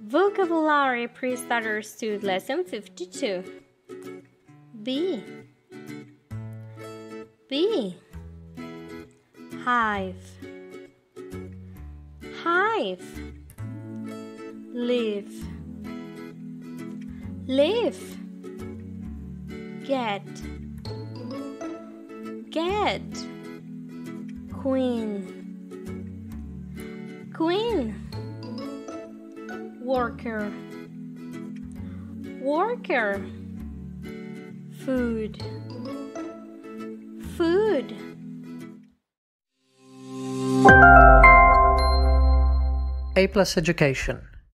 Vocabulary Pre-Starters to Lesson 52. Bee. Bee. Hive. Hive. Leaf. Leaf. Get. Get. Queen. Queen. Worker. Worker. Food. Food. A+ Education